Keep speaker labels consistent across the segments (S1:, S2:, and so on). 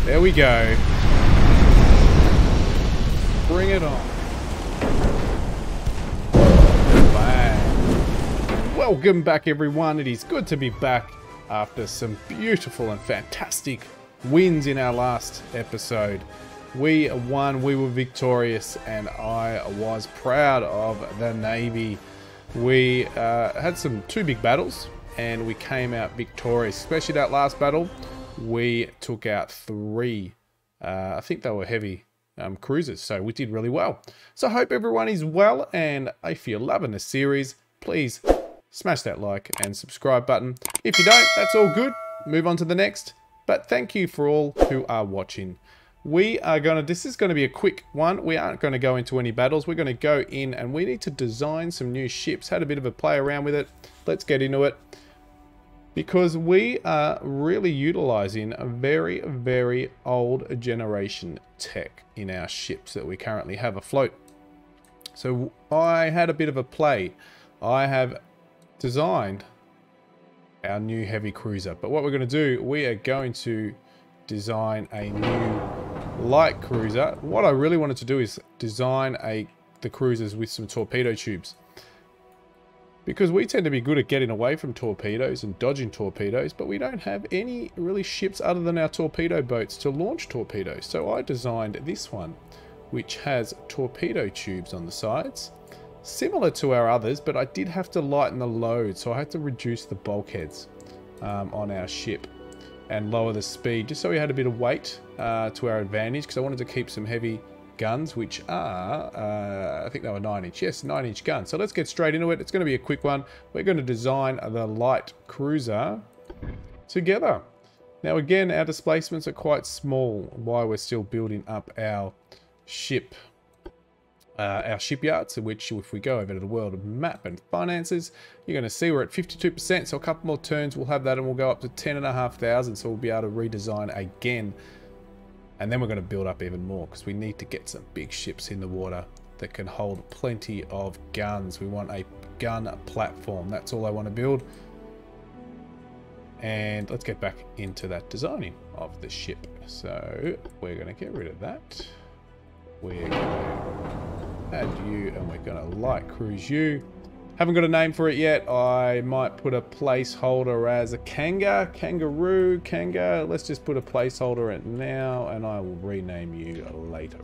S1: There we go. Bring it on. Bang. Welcome back, everyone. It is good to be back after some beautiful and fantastic wins in our last episode. We won, we were victorious, and I was proud of the Navy. We had two big battles, and we came out victorious, especially that last battle. We took out 3, I think they were heavy cruisers, so we did really well. So I hope everyone is well, and if you're loving the series, please smash that like and subscribe button. If you don't, that's all good. Move on to the next. But thank you for all who are watching. This is going to be a quick one. We aren't going to go into any battles. We're going to go in and we need to design some new ships. Had a bit of a play around with it. Let's get into it. Because we are really utilizing a very, very old generation tech in our ships that we currently have afloat. So I had a bit of a play. I have designed our new heavy cruiser. But what we're going to do, we are going to design a new light cruiser. What I really wanted to do is design the cruisers with some torpedo tubes. Because we tend to be good at getting away from torpedoes and dodging torpedoes, but we don't have any really ships other than our torpedo boats to launch torpedoes. So I designed this one, which has torpedo tubes on the sides, similar to our others, but I did have to lighten the load, so I had to reduce the bulkheads on our ship and lower the speed, just so we had a bit of weight to our advantage, because I wanted to keep some heavy guns, which are, I think they were 9-inch. Yes, 9-inch guns. So let's get straight into it. It's going to be a quick one. We're going to design the light cruiser together. Now again, our displacements are quite small while we're still building up our shipyards, which if we go over to the world of map and finances, you're going to see we're at 52%. So a couple more turns, we'll have that and we'll go up to 10,500. So we'll be able to redesign again. And then we're going to build up even more because we need to get some big ships in the water that can hold plenty of guns. We want a gun platform. That's all I want to build. And let's get back into that designing of the ship. So we're going to get rid of that. We're going to add you and we're going to light cruise you. Haven't got a name for it yet. I might put a placeholder as a Kanga, Kangaroo, Kanga. Let's just put a placeholder in now and I will rename you later.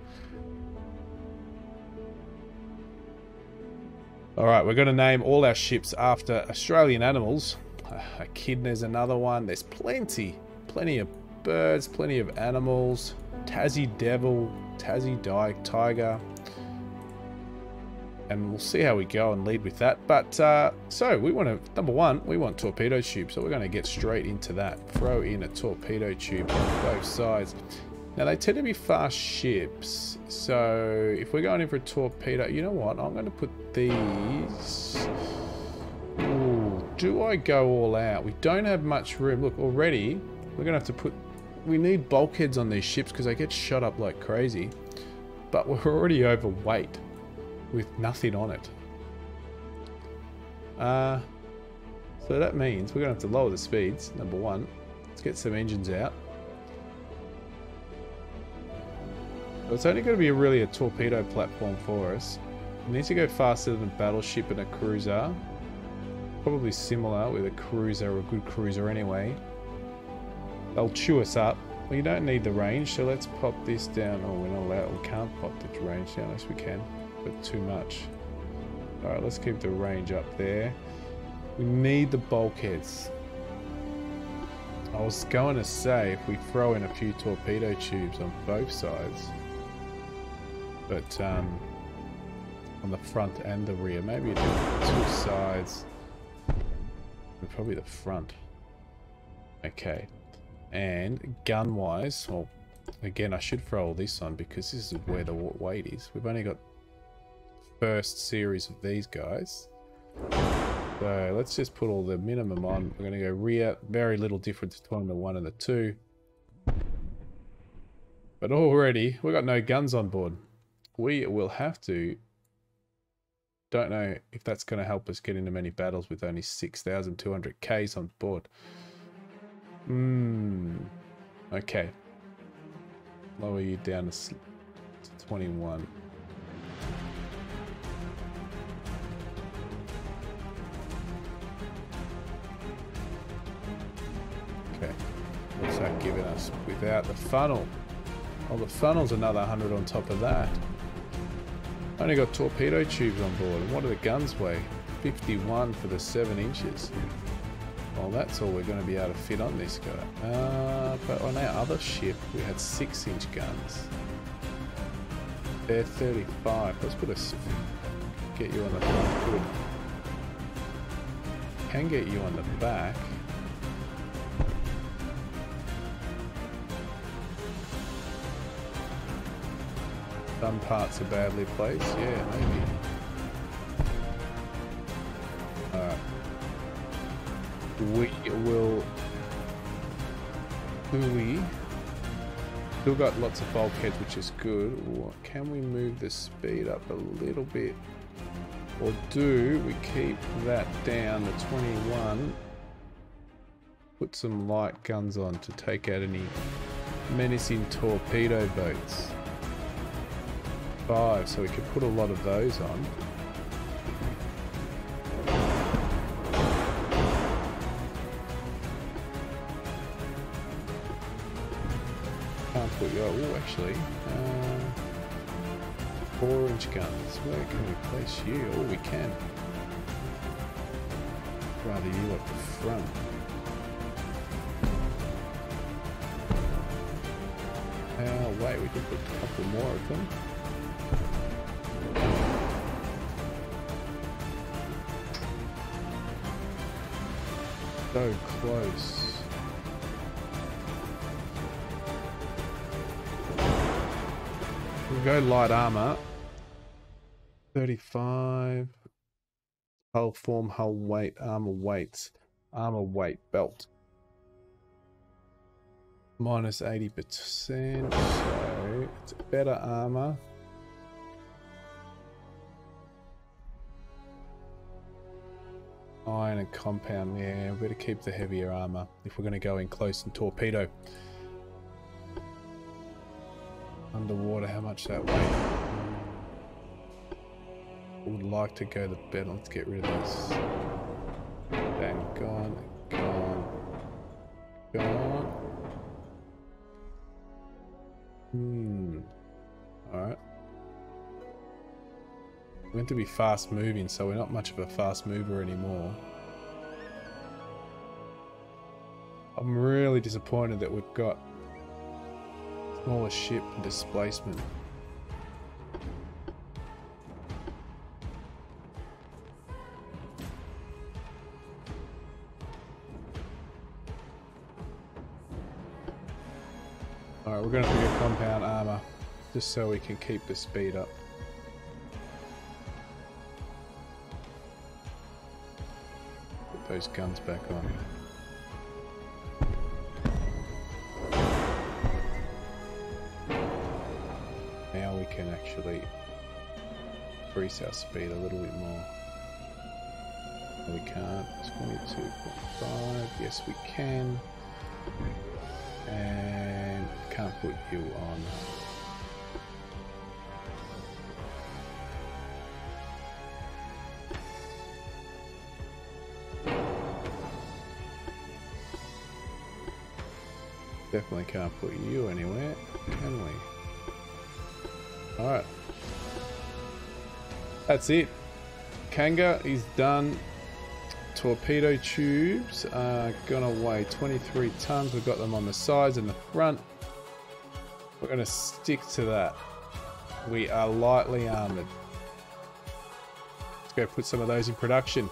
S1: Alright, we're going to name all our ships after Australian animals. Echidna's another one. There's plenty of birds, plenty of animals. Tassie Devil, Tassie Tiger. And we'll see how we go and lead with that. But, so we want to, number one, we want torpedo tubes. So we're going to get straight into that. Throw in a torpedo tube on both sides. Now, they tend to be fast ships. So if we're going in for a torpedo, you know what? I'm going to put these. Ooh, do I go all out? We don't have much room. Look, already, we're going to have to put, we need bulkheads on these ships because they get shot up like crazy. But we're already overweight with nothing on it. So that means we're going to have to lower the speeds, number one. Let's get some engines out. So it's only going to be really a torpedo platform for us. It needs to go faster than a battleship and a cruiser. Probably similar with a cruiser or a good cruiser anyway. They'll chew us up. We don't need the range, so let's pop this down. Oh, we're not allowed. We can't pop the range down unless we can. But too much. Alright, let's keep the range up there. We need the bulkheads. I was going to say if we throw in a few torpedo tubes on both sides, but on the front and the rear, maybe do 2 sides, and probably the front. Okay, and gun wise, well, again I should throw all this on because this is where the weight is. We've only got first series of these guys, so let's just put all the minimum on. We're going to go rear. Very little difference between the 1 and the 2, but already we've got no guns on board. We will have to, don't know if that's going to help us get into many battles with only 6,200 Ks on board. Okay, Lower you down to 21. Okay. What's that giving us without the funnel? Oh, the funnel's another 100 on top of that. Only got torpedo tubes on board. And what do the guns weigh? 51 for the 7 inches. Well, that's all we're going to be able to fit on this guy. But on our other ship, we had 6-inch guns. They're 35. Let's put a... Get you on the front. Good. Can get you on the back. Some parts are badly placed. Yeah, maybe. Alright. We will... Still got lots of bulkheads, which is good. Or can we move the speed up a little bit? Or do we keep that down to 21? Put some light guns on to take out any menacing torpedo boats. 5, so we could put a lot of those on. Can't put you... Oh, actually. 4-inch guns. Where can we place you? Oh, we can. Rather you at the front. Wait, we could put a couple more of them. So close. We'll go light armor. 35. Hull form, hull weight, armor weights. Armor weight belt. Minus 80%. So it's better armor. Iron and compound, yeah, we better keep the heavier armor if we're going to go in close and torpedo. Underwater, how much that weigh? Would like to go the better. Let's get rid of this. Bang, gone, gone, gone. Alright. Meant to be fast moving, so we're not much of a fast mover anymore. I'm really disappointed that we've got smaller ship and displacement. Alright, we're going to pick a compound armor just so we can keep the speed up. Those guns back on. Now we can actually increase our speed a little bit more. No, we can't. 22.5. Yes, we can. And can't put you on. Definitely can't put you anywhere, can we? Alright. That's it. Kanga is done. Torpedo tubes are gonna weigh 23 tons. We've got them on the sides and the front. We're gonna stick to that. We are lightly armored. Let's go put some of those in production.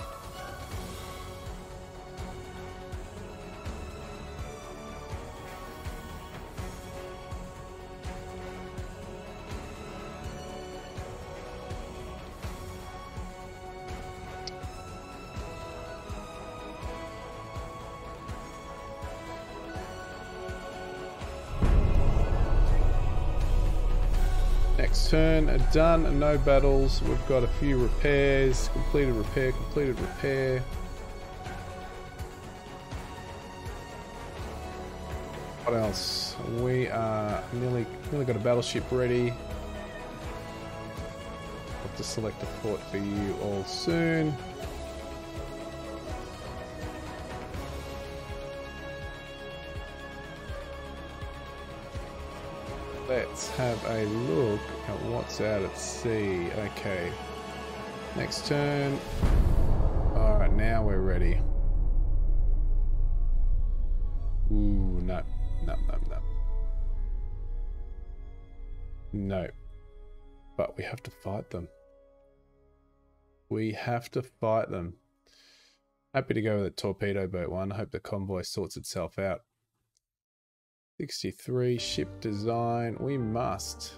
S1: Next turn, done, no battles. We've got a few repairs. Completed repair, completed repair. What else? We are nearly got a battleship ready. Have to select a port for you all soon. Let's have a look at what's out at sea. Okay. Next turn. Alright, now we're ready. Ooh, no. No. No. But we have to fight them. We have to fight them. Happy to go with the torpedo boat one. Hope the convoy sorts itself out. 63 ship design. We must.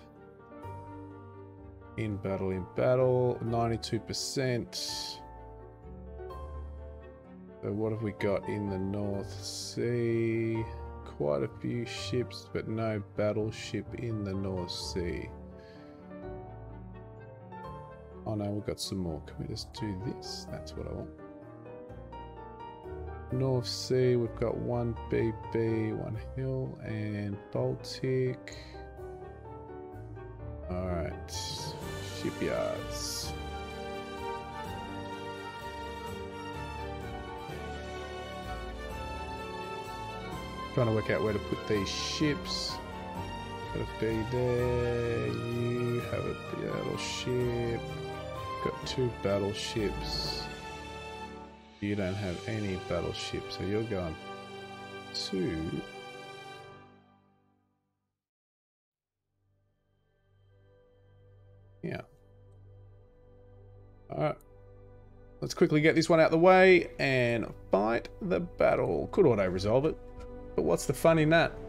S1: In battle. 92%. So what have we got in the North Sea? Quite a few ships, but no battleship in the North Sea. Oh no, we've got some more. Can we just do this? That's what I want. North Sea, we've got one BB, one Hill, and Baltic. Alright, shipyards. Trying to work out where to put these ships. Got a B there, you have a battleship. Got 2 battleships. You don't have any battleships, so you're going to... Yeah. Alright. Let's quickly get this one out of the way and fight the battle. Could auto-resolve it, but what's the fun in that?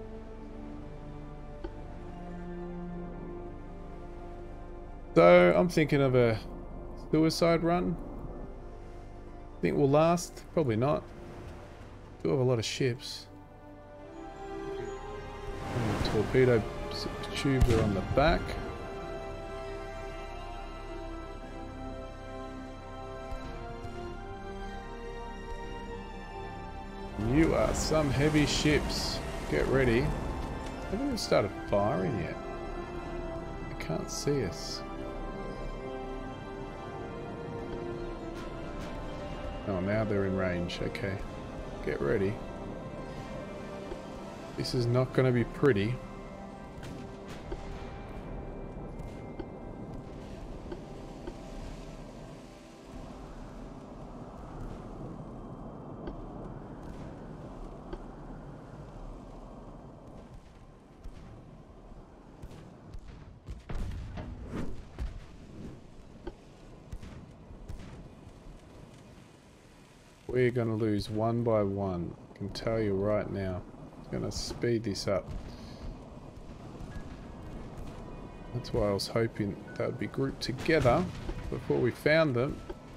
S1: So, I'm thinking of a suicide run. Think we'll last? Probably not. Do have a lot of ships. And the torpedo tubes are on the back. You are some heavy ships. Get ready. I haven't even started firing yet. I can't see us. Oh, now they're in range. Okay. Get ready. This is not going to be pretty. We're going to lose one by one. I can tell you right now. I'm going to speed this up. That's why I was hoping that would be grouped together before we found them.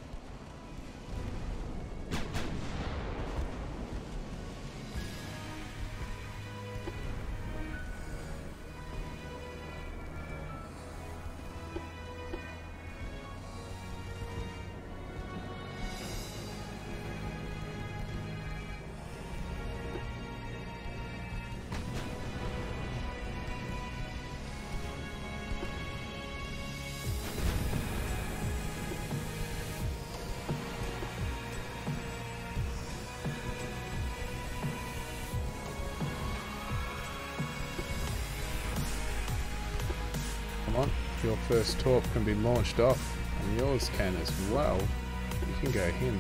S1: Your first torp can be launched off, and yours can as well. You can go him.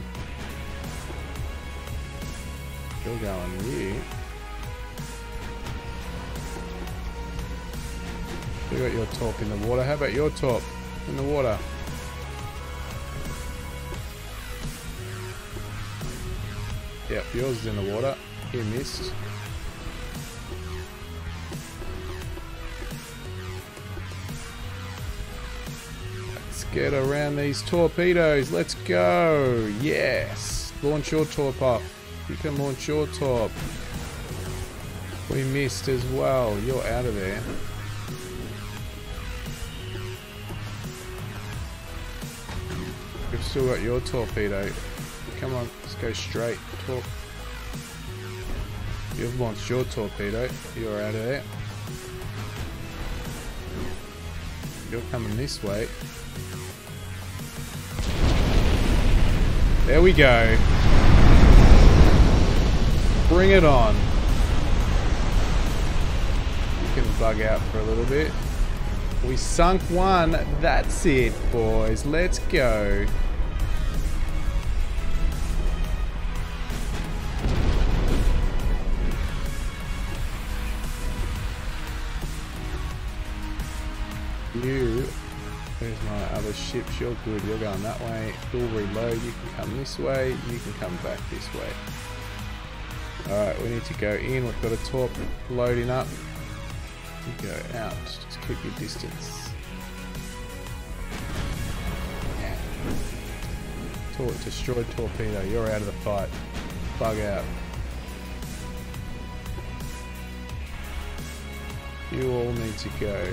S1: You're going you. You got your torp in the water. How about your torp in the water? Yep, yours is in the water. He missed. Get around these torpedoes. Let's go. Yes. Launch your torp up. You can launch your torp. We missed as well. You're out of there. We've still got your torpedo. Come on. Let's go straight. Torp. You've launched your torpedo. You're out of there. You're coming this way. There we go. Bring it on. You can bug out for a little bit. We sunk one. That's it, boys. Let's go. Where's my other ships? You're good. You're going that way. You'll reload. You can come this way. You can come back this way. Alright, we need to go in. We've got a torp loading up. You go out. Just keep your distance. Destroyed torpedo. You're out of the fight. Bug out. You all need to go.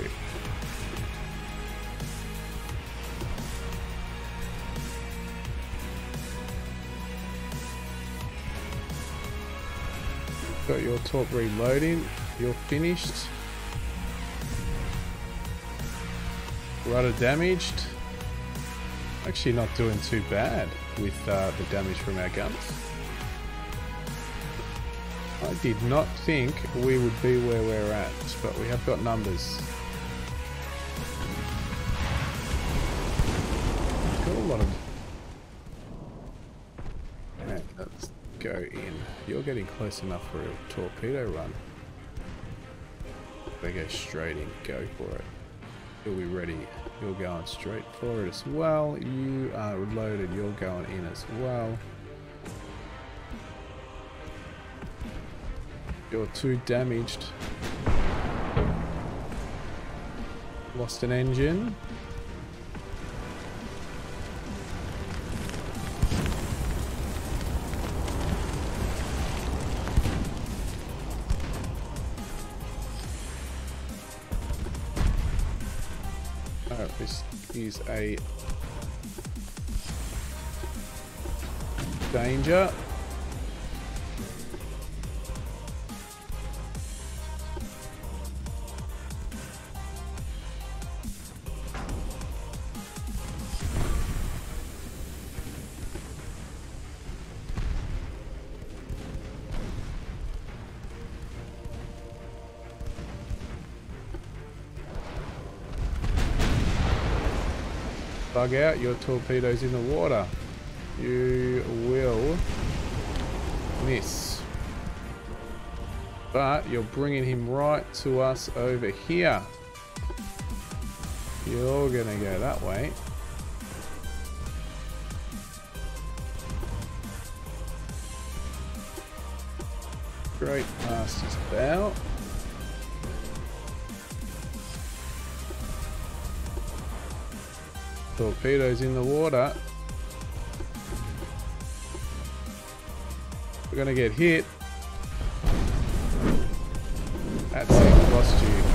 S1: Got your torp reloading. You're finished. Rudder damaged. Actually not doing too bad with the damage from our guns. I did not think we would be where we're at, but we have got numbers. Got a lot of... Right, let's go in. You're getting close enough for a torpedo run. They go straight in. Go for it. You'll be ready. You're going straight for it as well. You are loaded. You're going in as well. You're too damaged. Lost an engine. This is a danger. Bug out, your torpedo's in the water. You will miss. But you're bringing him right to us over here. You're gonna go that way. Straight past his bow. Torpedoes in the water. We're gonna get hit. That's it, lost you.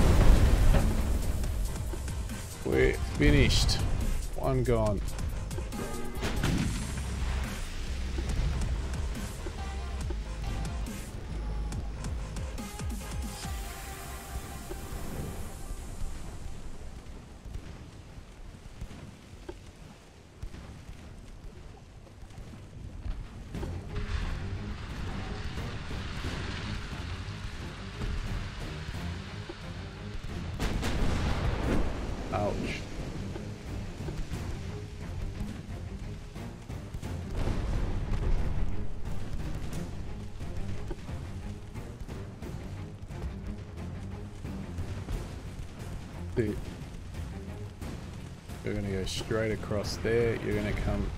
S1: We're finished. One gone. Ouch. You're going to go straight across there. You're going to come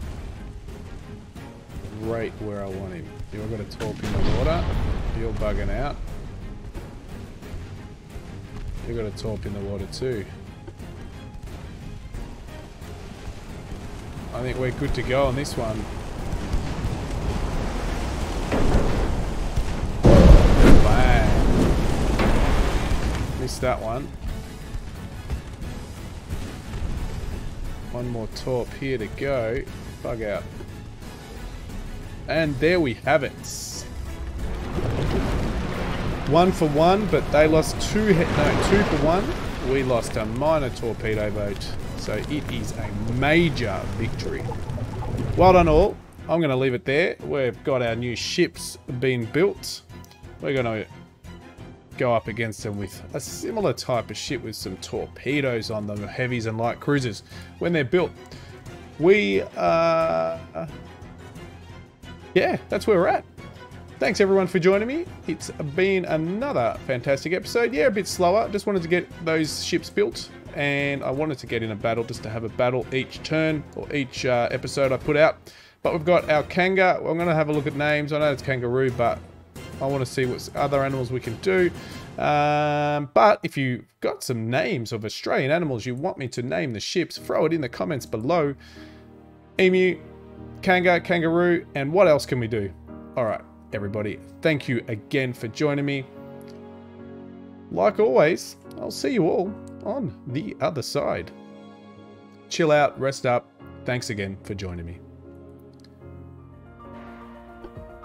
S1: right where I want him. You're going to torp in the water. You're bugging out. You're going to torp in the water too. I think we're good to go on this one. Bang. Missed that one. One more torp here to go. Bug out. And there we have it. 1 for 1, but they lost 2 for 1. We lost a minor torpedo boat, so it is a major victory. Well done all. I'm going to leave it there. We've got our new ships being built. We're going to go up against them with a similar type of ship with some torpedoes on them, heavies and light cruisers, when they're built. Yeah, that's where we're at. Thanks everyone for joining me. It's been another fantastic episode. Yeah, a bit slower. Just wanted to get those ships built, and I wanted to get in a battle, just to have a battle each turn or each episode I put out. But we've got our Kanga. I'm going to have a look at names. I know it's kangaroo, but I want to see what other animals we can do. But if you've got some names of Australian animals you want me to name the ships, throw it in the comments below. Emu, Kanga, kangaroo, and what else can we do? Alright, everybody, thank you again for joining me. Like always, I'll see you all on the other side. Chill out, rest up. Thanks again for joining me.